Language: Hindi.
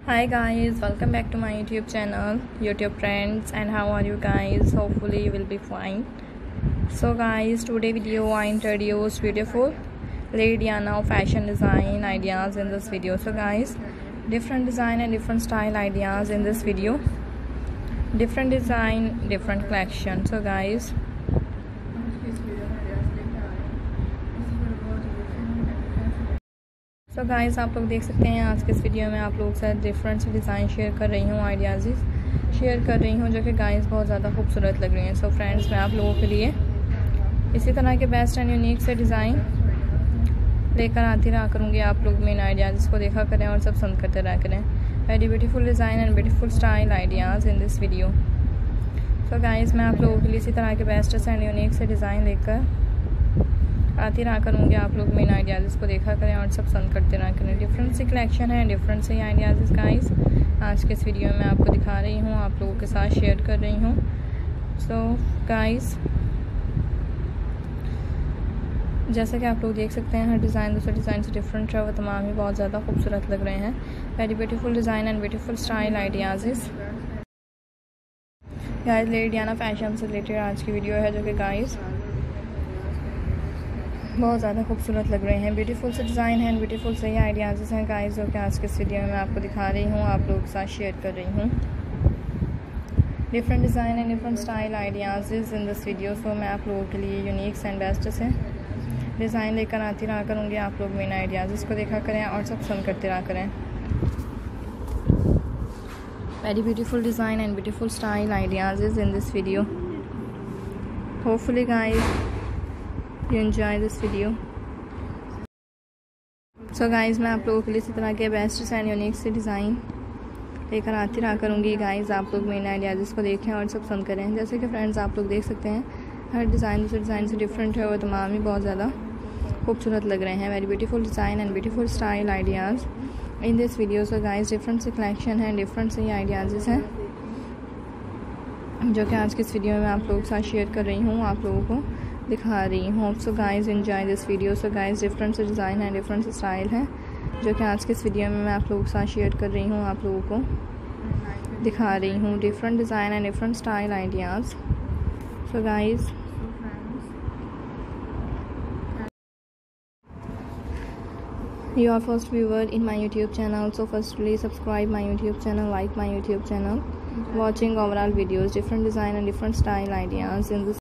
Hi guys, welcome back to my YouTube channel, YouTube friends, and how are you guys? Hopefully you will be fine. So guys, today video I introduce beautiful Ladiana fashion design ideas in this video. So guys, different design and different style ideas in this video, different design, different collection. So guys, आप लोग देख सकते हैं आज के इस वीडियो में आप लोग के साथ डिफरेंट से डिज़ाइन शेयर कर रही हूँ, आइडियाज़ शेयर कर रही हूँ जो कि गाइस बहुत ज़्यादा खूबसूरत लग रही हैं। सो फ्रेंड्स, मैं आप लोगों के लिए इसी तरह के बेस्ट एंड यूनिक से डिज़ाइन लेकर आती रहा करूँगी। आप लोग मेन आइडियाज़ को देखा करें और सब पसंद करते रहा करें। Very beautiful design and beautiful style ideas in this video. So guys, मैं आप लोगों के लिए इसी तरह के बेस्ट एंड यूनिक से डिज़ाइन लेकर आती रहा करूँगी। आप लोग मेन आइडियाज़ को देखा करें और सब पसंद करते रहा करें। डिफरेंट सी कलेक्शन है, डिफरेंट से आइडियाज़ गाइस आज के इस वीडियो में आपको दिखा रही हूँ, आप लोगों के साथ शेयर कर रही हूँ। सो गाइस, जैसा कि आप लोग देख सकते हैं, हर डिज़ाइन दूसरे डिज़ाइन से डिफरेंट है, वो तमाम ही बहुत ज़्यादा खूबसूरत लग रहे हैं। Very beautiful design and beautiful style ideas guys लेडियाना फैशन से रिलेटेड आज की वीडियो है जो कि गाइस बहुत ज़्यादा खूबसूरत लग रहे हैं। ब्यूटीफुल से डिज़ाइन है, ब्यूटीफुल से ही आइडियाज़ हैं गाइस जो कि आज के इस वीडियो में मैं आपको दिखा रही हूँ, आप लोगों के साथ शेयर कर रही हूँ। Different design and different style ideas in this video. So मैं आप लोगों के लिए यूनिक एंड बेस्ट से डिज़ाइन लेकर आती रहा करूँगी। आप लोग मेन आइडियाज़ को देखा करें और सब पसंद करते रहा करें। Very beautiful design and beautiful style ideas in this video. Hopefully guys you enjoy this video. So guys, मैं आप लोगों के लिए इसी तरह के बेस्ट एंड यूनिक से डिज़ाइन लेकर आती रहा करूँगी। गाइस आप लोग मेन आइडियाज़ को देखें और सब पसंद करें। जैसे कि फ्रेंड्स आप लोग देख सकते हैं, हर डिज़ाइन दूसरे डिज़ाइन से डिफरेंट है और तमाम ही बहुत ज़्यादा खूबसूरत लग रहे हैं। Very beautiful design and beautiful style ideas in this video. So guys, different से कलेक्शन है, डिफरेंट से आइडियाज़ हैं जो कि आज के इस वीडियो में आप लोगों के साथ शेयर कर रही हूँ, आप लोगों को दिखा रही हूँ। So guys enjoy this video. So guys, different से डिज़ाइन है, डिफरेंट से स्टाइल है जो कि आज के इस वीडियो में मैं आप लोगों के साथ शेयर कर रही हूँ, आप लोगों को दिखा रही हूँ। Different design and different style ideas. So guys, you are first viewer in my YouTube channel, so firstly subscribe my YouTube channel, like my YouTube channel, watching overall videos, different design and different style ideas in this